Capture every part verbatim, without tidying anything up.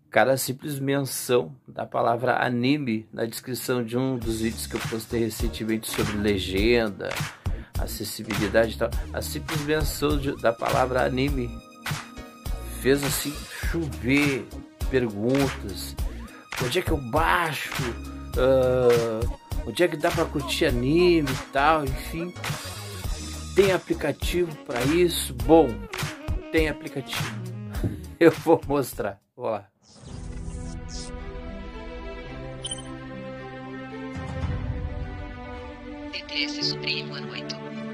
Cara, a simples menção da palavra anime na descrição de um dos vídeos que eu postei recentemente sobre legenda, acessibilidade e tal, a simples menção de, da palavra anime fez assim chover perguntas. Onde é que eu baixo? Uh, onde é que dá pra curtir anime e tal? Enfim, tem aplicativo para isso? Bom, tem aplicativo. Eu vou mostrar. Vou lá. D T S Supremo ano oito.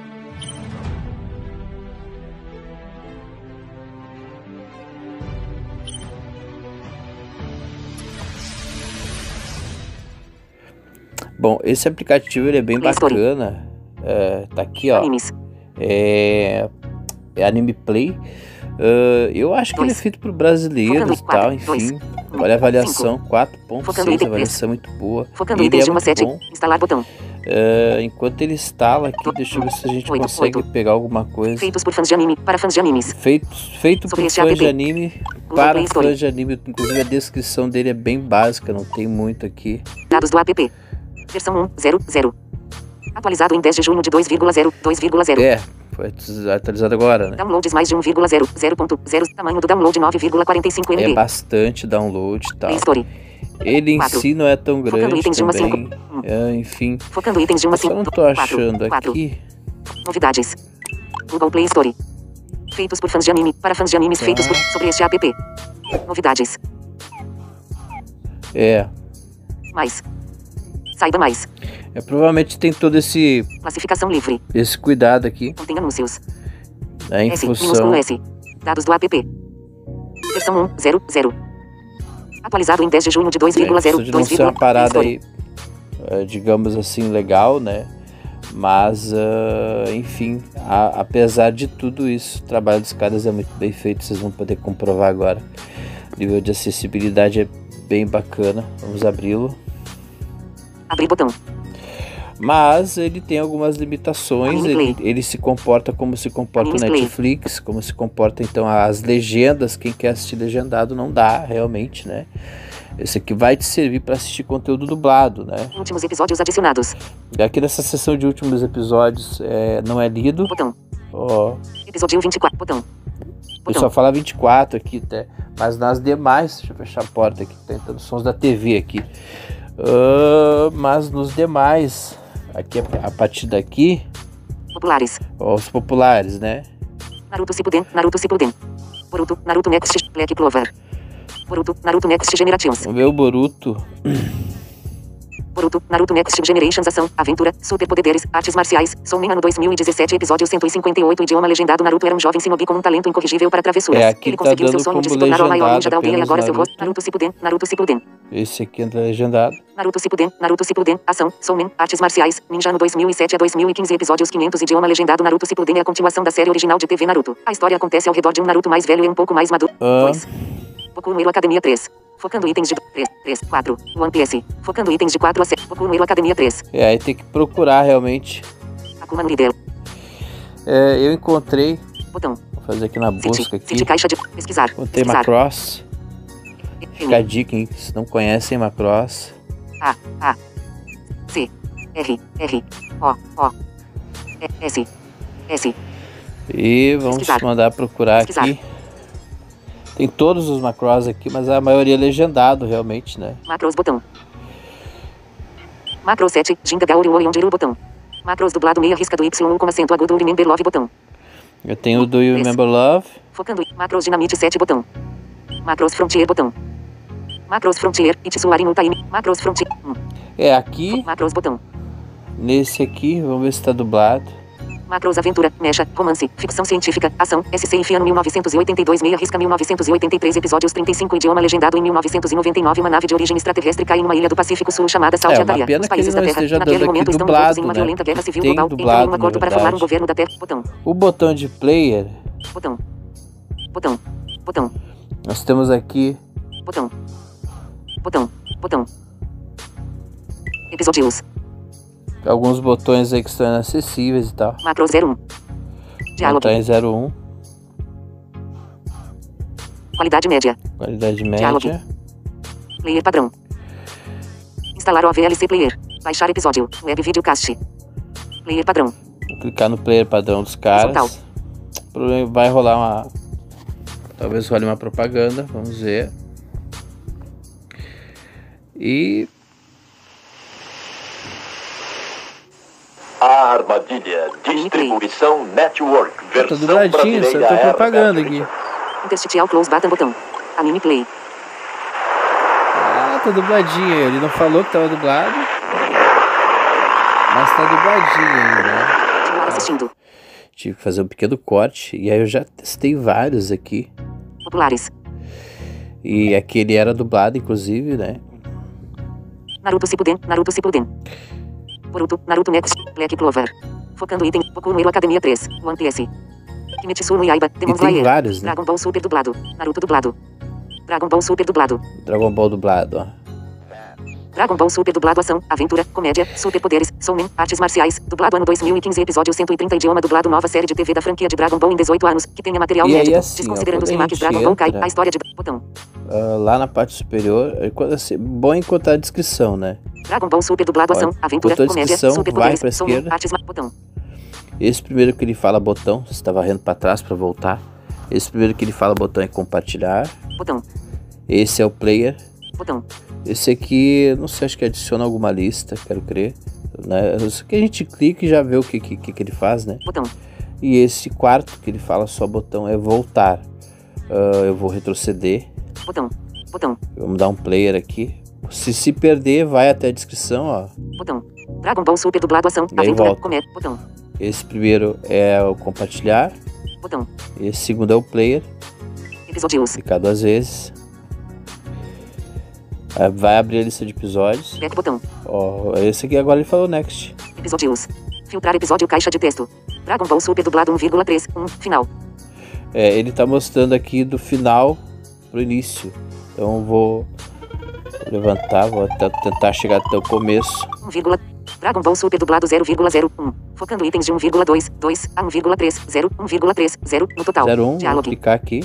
Bom, esse aplicativo ele é bem Play bacana. É, tá aqui, ó. Animes. É, é Anime Play. Uh, eu acho que Dois. ele é feito por brasileiros e tal, enfim. Dois. Olha a avaliação, quatro ponto Focando seis, item a avaliação é muito boa. Focando Ele itens é de uma muito sete. bom. Instalar botão. Uh, enquanto ele instala aqui, deixa eu ver se a gente Oito, consegue oito. pegar alguma coisa. Feitos por fãs de anime, para fãs de animes. Feito, feito Sobre por este fãs app. de anime, Google para Play Store. fãs de anime. Inclusive a descrição dele é bem básica, não tem muito aqui. Dados do app. Versão um ponto zero ponto zero. Atualizado em dez de junho de dois vírgula zero, dois vírgula zero. É, foi atualizado agora, né? Downloads mais de um vírgula zero, zero ponto zero. Tamanho do download nove vírgula quarenta e cinco É megabytes. bastante download e tal. Play Store. Ele em Quatro. si não é tão Focando grande itens de uma a também. cinco. É, enfim, Focando itens de uma eu só cinco. não tô achando aqui. Novidades. Google Play Store. Feitos por fãs de anime, para fãs de animes Tá. feitos por sobre este app. Novidades. É, Mais. Saiba mais. é provavelmente tem todo esse Classificação livre. esse cuidado aqui, Contém anúncios. né, em S, função. minúsculo S. Dados do app. Versão um ponto zero ponto zero. Atualizado em dez de junho de dois vírgula zero, Isso de não dois ser uma vírgula zero. parada aí, eh, digamos assim, legal, né? Mas, ah, enfim, a- apesar de tudo isso, o trabalho dos caras é muito bem feito, vocês vão poder comprovar agora. O nível de acessibilidade é bem bacana, vamos abri-lo. Abrir botão. Mas ele tem algumas limitações, Anime ele, Play. ele se comporta como se comporta o Anime Play. Netflix, como se comporta então as legendas, quem quer assistir legendado não dá realmente, né? Esse aqui vai te servir para assistir conteúdo dublado, né? Últimos episódios adicionados. E aqui nessa seção de últimos episódios é, não é lido, Botão. ó, Episódio vinte e quatro. Botão. o pessoal fala vinte e quatro aqui, tá? Mas nas demais, deixa eu fechar a porta aqui, tá entrando sons da T V aqui. Ah, mas nos demais, aqui a, a partir daqui, Populares. ó, os populares, né? Naruto Shippuden. Naruto Shippuden. Boruto. Naruto Next. Black Clover. Boruto. Naruto Next Generations. Vamos ver o Boruto. Boruto. Naruto Next Generations. Ação. Aventura. Superpoderes. Artes marciais. Soul ano dois mil e dezessete. Episódio cento e cinquenta e oito. Idioma legendado. Naruto era um jovem shinobi com um talento incorrigível para travessuras. É, aqui Ele tá conseguiu seu dando sonho de se como tornar o maior ninja da legendado aldeia e agora apenas seu rosto. Naruto. Naruto Shippuden. Naruto Shippuden. Esse aqui entra legendado. Naruto Shippuden, Naruto Shippuden, ação, Soul, artes marciais, ninja ano dois mil e sete a dois mil e quinze, episódios quinhentos, idioma legendado. Naruto Shippuden é a continuação da série original de T V Naruto. A história acontece ao redor de um Naruto mais velho e um pouco mais maduro. Ah. dois. Boku no Hero Academia três. Focando itens de três, três, quatro. One Piece. Focando itens de quatro a sete. Boku no Hero Academia três. É, aí tem que procurar realmente. Akuma no Idel. É, eu encontrei, Botão. vou fazer aqui na busca Cite. aqui. Cite caixa de pesquisar. Encontrei Pesquisar. Macross. Fica a M. dica, hein? Se não conhecem Macross. A. A. C. R. R. O. O. E, S. S. E vamos Pesquisar. mandar procurar Pesquisar. aqui. Tem todos os Macross aqui, mas a maioria é legendado realmente, né? Macros botão. Macro sete, Jinga Gaori Ondiru botão. Macros dublado meia risca do Y com acento agudo Remember Love botão. Eu tenho o Do You Esse. Remember Love? Focando Macros Dinamite sete botão. Macros Frontier botão. Macros Frontier, Itsuari no Time. Macros Frontier. hum. É, aqui, Macros botão. nesse aqui, vamos ver se tá dublado. Macros Aventura, Mecha, Romance, Ficção Científica, Ação, S C I ano mil novecentos e oitenta e dois, meia risca mil novecentos e oitenta e três, episódios trinta e cinco, idioma legendado em mil novecentos e noventa e nove, uma nave de origem extraterrestre cai em uma ilha do Pacífico Sul chamada Salt É, uma Antalya. pena Os que ele países não da Terra, esteja naquele dando momento, aqui estão dublado, envolvidos em uma né? violenta guerra civil Tem global, então dublado, em um acordo na para formar um verdade. governo da Terra. Botão. O botão de player, Botão. Botão. Botão. nós temos aqui Botão. Botão. Botão. Episódios. alguns botões aí que estão inacessíveis e tal. Macro zero um. Diálogo. Botão zero um, Qualidade média. qualidade Diálogo. média. Player padrão. Instalar o A V L C Player. Baixar episódio. Web Videocast. Player padrão. Vou clicar no player padrão dos caras. O problema vai rolar uma... Talvez role uma propaganda. Vamos ver. E... A armadilha. Distribuição Network. Tá dubladinho, só tô propaganda aqui. Interstitial Close Button botão. Anime Play. Ah, tá dubladinho. Ele não falou que tava dublado. Mas tá dubladinho ainda, né? Continuar assistindo. Tive que fazer um pequeno corte. E aí eu já testei vários aqui. Populares. E aquele era dublado, inclusive, né? Naruto Shippuden, Naruto Shippuden. Boruto, Naruto Next, Black Clover. Focando item, Boku no Hero Academia três, One Piece. Kimetsu no Yaiba, Demon E tem Slayer. vários, né? Dragon Ball Super dublado, Naruto dublado. Dragon Ball Super dublado. Dragon Ball dublado, ó. Dragon Ball Super dublado ação, aventura, comédia, superpoderes, Soulman, artes marciais, dublado ano dois mil e quinze, episódio cento e trinta, idioma dublado, nova série de T V da franquia de Dragon Ball em dezoito anos, que tenha material E aí, inédito, assim, ó, desconsiderando os quando a remakes gente Dragon Ball Kai, entra- a história de... Botão. Ah, lá na parte superior, é quando- assim, bom encontrar a descrição, né? Dragon Ball Super dublado ação, Olha, aventura, botou a comédia, descrição, superpoderes, vai pra Soulman, esquerda. artes mar... Botão. Esse primeiro que ele fala botão, você tá varrendo pra trás pra voltar. Esse primeiro que ele fala botão é compartilhar. Botão. Esse é o player. Botão. Esse aqui, não sei, acho que adiciona alguma lista, quero crer. Né? Isso que a gente clica e já vê o que, que, que ele faz, né? Botão. E esse quarto que ele fala só botão é voltar. Ah, eu vou retroceder. Botão. Botão. Vamos dar um player aqui. Se se perder, vai até a descrição, ó. Botão. Dragon Ball Super dublado ação, Daí aventura, volta. comédia, botão. Esse primeiro é o compartilhar. Botão. Esse segundo é o player. Episódios. Clicar duas vezes. Aí vai abrir a lista de episódios. Back botão. Ó, esse aqui agora ele falou next. Episódios. Filtrar episódio caixa de texto. Dragon Ball Super dublado um vírgula três, um, final. É, ele tá mostrando aqui do final pro início. Então eu vou levantar, vou até tentar chegar até o começo. um, Dragon Ball Super dublado zero vírgula zero um. Focando itens de um vírgula dois, dois a um vírgula três, zero, um vírgula três, zero no total. zero um, vou Diálogo. clicar aqui.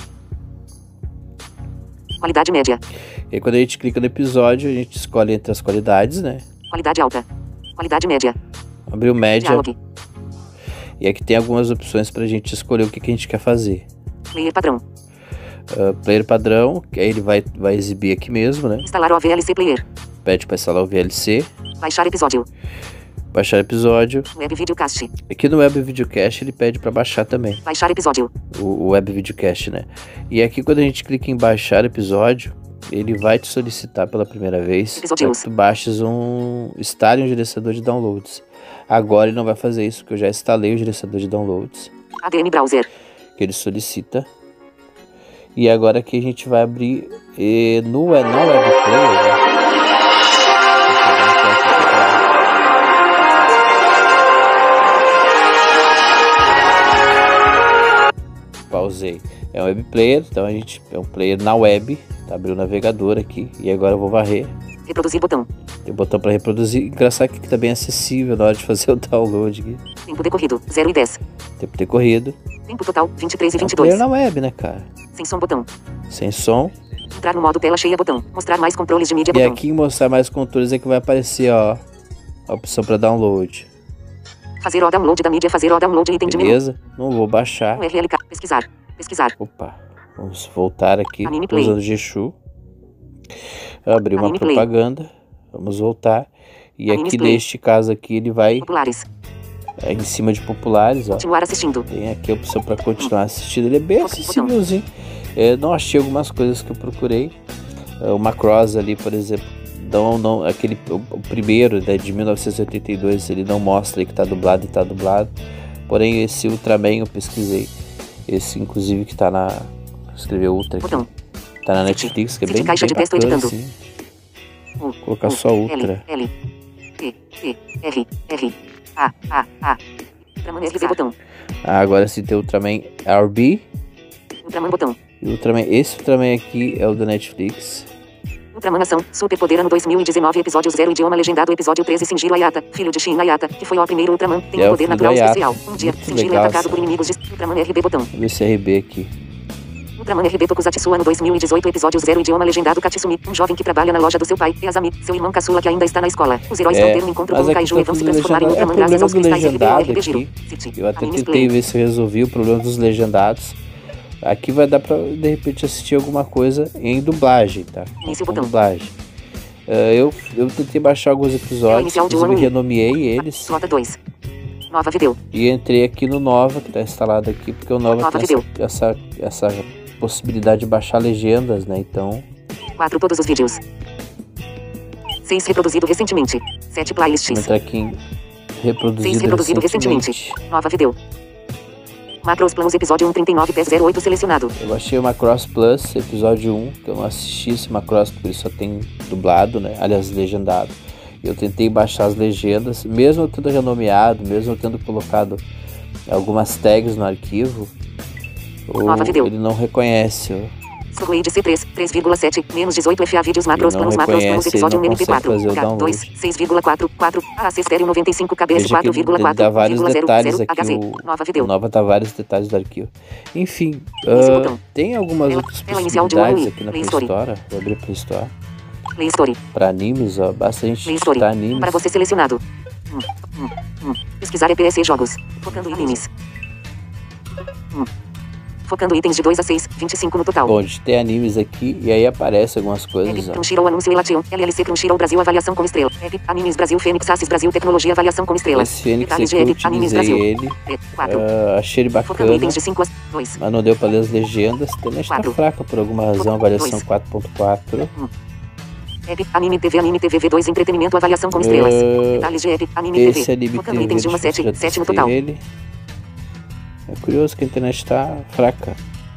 Qualidade média. E aí, quando a gente clica no episódio, a gente escolhe entre as qualidades, né? Qualidade alta. Qualidade média. Abriu média. Diálogo. E aqui tem algumas opções pra gente escolher o que, que a gente quer fazer. Player padrão. Uh, player padrão, que aí ele vai, vai exibir aqui mesmo, né? Instalar o A V L C Player. Pede para instalar o V L C. Baixar episódio. Baixar episódio. Web Videocast. Aqui no Web Videocast ele pede para baixar também. Baixar episódio. O, o Web Videocast, né? E aqui quando a gente clica em baixar episódio, ele vai te solicitar pela primeira vez para que tu baixes um... instale um gerenciador de downloads. Agora ele não vai fazer isso, porque eu já instalei o gerenciador de downloads. A D M Browser. Que ele solicita. E agora aqui a gente vai abrir e no, no Web Player, né? Pausei. É um web player, então a gente é um player na web. Tá, abriu o navegador aqui e agora eu vou varrer. Reproduzir botão. Tem o botão para reproduzir. Engraçado que tá bem acessível na hora de fazer o download aqui. Tempo decorrido, zero e dez. Tempo decorrido. Tempo total, vinte e três e É um vinte e dois. player na web, né, cara? Sem som botão. Sem som. Entrar no modo tela cheia botão. Mostrar mais controles de mídia E botão. aqui em mostrar mais controles é que vai aparecer, ó, a opção para download. Fazer o download da mídia, fazer o download item de menu. Beleza? Não vou baixar. U R L K, pesquisar, pesquisar. Opa. Vamos voltar aqui Anime Play. usando Geshu. Abrir uma Anime Play. propaganda. Vamos voltar. E Anime aqui Play. neste caso aqui ele vai Populares. é, em cima de populares, ó. Continuar assistindo. Tem aqui a opção para continuar assistindo. Ele é bem Botão. acessívelzinho. É, não achei algumas coisas que eu procurei. É, o Macross ali, por exemplo. Não, não, aquele, o, o primeiro, né, de mil novecentos e oitenta e dois, ele não mostra aí que tá dublado e tá dublado. Porém, esse Ultraman eu pesquisei. Esse, inclusive, que tá na... Escreveu Ultra aqui. Botão. Tá na Netflix, que é Cite bem, caixa bem de texto bacana, editando. assim. U, Colocar U, só Ultra. L, L, T, T, R, R, A, A, A. Ultraman R V botão. Ah, agora sim tem o Ultraman R B. Ultraman botão. E o Ultraman, esse Ultraman aqui é o da Netflix. Ultraman Ação, Superpoder ano dois mil e dezenove, episódio zero, idioma legendado, episódio treze, Shinjiro Ayata, filho de Shin Ayata, que foi o primeiro Ultraman, tem É um o poder filho natural do Ayata. especial. Um dia, Muito Shinjiro é legal atacado essa. por inimigos de Ultraman R B botão. Vamos ver esse R B aqui. Brahman R B Tokusatsu ano dois mil e dezoito, episódio zero, idioma legendado. Katsumi, um jovem que trabalha na loja do seu pai, e Azami, seu irmão caçula que ainda está na escola. Os heróis É, vão ter um encontro com mas o aqui Kaiju tá e vão se tudo transformar em legendado. É Ultraman graças problema aos do cristais R B B O legendado R B Giro. aqui. City. Eu até Animes tentei Play. ver se eu resolvi o problema dos legendados. Aqui vai dar pra, de repente, assistir alguma coisa em dublagem, tá? Início Com botão. dublagem. Uh, eu, eu tentei baixar alguns episódios, inicial de um inclusive ano I. renomeei eles. Slota dois. Nova Video. E entrei aqui no Nova, que tá instalado aqui, porque o Nova, Nova tem essa, essa, essa possibilidade de baixar legendas, né? Então, quatro. Todos os vídeos. seis. Reproduzido recentemente. sete. vou Playlists. entrar aqui em reproduzido, seis. Reproduzido recentemente. Nova Video. Macros Planos episódio um trinta e nove P zero oito selecionado. Eu achei o Macross Plus, episódio um, que eu não assisti esse Macross porque ele só tem dublado, né? Aliás, legendado. Eu tentei baixar as legendas, mesmo eu tendo renomeado, mesmo eu tendo colocado algumas tags no arquivo, Nova o, Video. ele não reconhece. Surwade C três, três vírgula sete, menos dezoito F A vídeos macros Ele não planos macros planos reconhece, episódio um ele não M P quatro, consegue fazer o K dois, download. seis vírgula quatro, quatro, A A C estéreo noventa e cinco K B S Veja que quatro vírgula ele quatro, dá vários detalhes aqui, H Z, o, Nova o Video. Nova dá vários detalhes do arquivo. Enfim, Início uh, botão. tem algumas Tela- outras tela inicial de um possibilidades ano I. aqui na Play Play Store. Store. Vou abrir a Play Store. Play Story. Para animes, ó, basta a gente Play Story. digitar animes. Para você selecionado. Hum, hum, hum. Pesquisar E P S jogos. Focando em animes. Hum. Focando itens de dois a seis, vinte e cinco no total. Bom, a gente tem animes aqui e aí aparece algumas App coisas, ó. Crunchyroll anúncio Elation. L L C Crunchyroll Brasil avaliação como estrela. App Animes Brasil Fênix Assis Brasil tecnologia avaliação como estrelas. Esse Fênix Detalhes aqui de eu App Animes utilizei Brasil. ele, P quatro. uh, achei ele Focando bacana, itens de cinco a dois. mas não deu para ler as legendas. A internet tá Quatro. fraca por alguma razão, avaliação Dois. quatro ponto quatro. App Anime T V Anime T V V dois entretenimento avaliação como estrelas. Uh, Detalhes de App Anime T V. Esse anime Focando T V, itens de um a deixa eu sete, já sete no testei total. ele. É curioso que a internet tá fraca.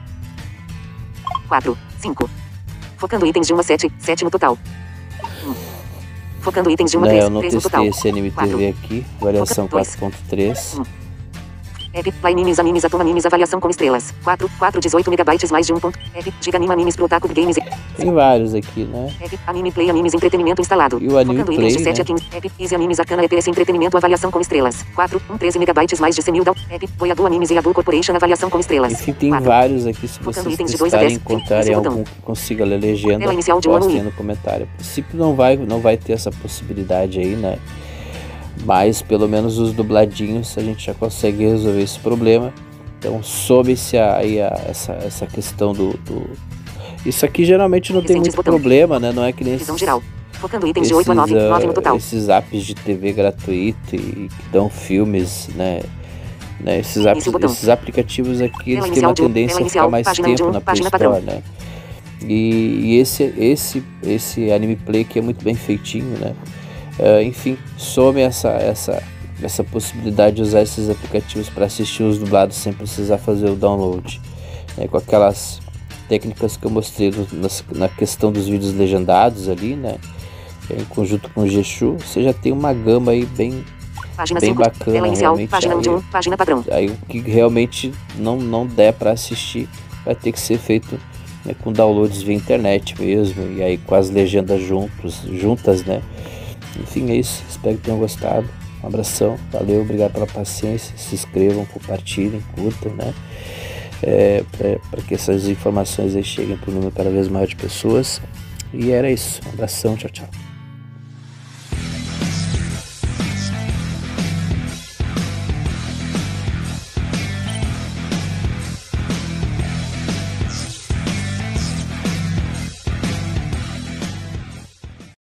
quatro, cinco. Focando itens de um a sete, sete no total. Hum. Focando itens de um a Né, três, eu não três no total. testei esse anime Quatro. T V aqui, avaliação Dois. quatro ponto três. Hum. App Play Animes Animes Atom Animes avaliação com estrelas. quatro, quatro, dezoito megabytes mais de um ponto. App Giga Anime Animes pro Otaku Games. Tem vários aqui, né? App Anime Play Animes entretenimento instalado. E o Anime Focando Play, itens de sete né? a quinze. App Easy Animes Arcana E P S entretenimento avaliação com estrelas. quatro, um, treze megabytes mais de cem mil. App Boiadu Animes e Adu Corporation avaliação com estrelas. Enfim, tem quatro. vários aqui, se Focando vocês itens de dois a testarem e dez, encontrarem esse algum botão. que consiga ler legenda, Tela inicial de um ano postem I. no comentário. A princípio não vai, não vai ter essa possibilidade aí, né? Mas pelo menos os dubladinhos a gente já consegue resolver esse problema. Então soube-se aí a, essa, essa questão do, do... Isso aqui geralmente não tem Recentes muito botão. problema, né? Não é que nem Visão esses, geral. Focando itens de esses, oito a nove, nove no ah, total. esses apps de T V gratuito e que dão filmes, né? Né, esses, apps, Início botão. esses aplicativos aqui, eles Tela têm uma inicial de um, tendência tela a ficar inicial, mais página de tempo um, na Play página Store, padrão. né? E, e esse, esse, esse Anime Play aqui é muito bem feitinho, né? Uh, enfim, some essa, essa, essa possibilidade de usar esses aplicativos para assistir os dublados sem precisar fazer o download, né? Com aquelas técnicas que eu mostrei no, na, na questão dos vídeos legendados ali, né? Em conjunto com o G-Shu, você já tem uma gama aí bem, Página bem cinco. bacana, Tela inicial. realmente. Página um de Aí- um. Página padrão. Aí o que realmente não, não der para assistir vai ter que ser feito, né, com downloads via internet mesmo, e aí com as legendas juntos, juntas, né? Enfim, é isso. Espero que tenham gostado. Um abração, valeu, obrigado pela paciência. Se inscrevam, compartilhem, curtam, né? É, para que essas informações aí cheguem para o número cada vez maior de pessoas. E era isso. Um abração, tchau, tchau.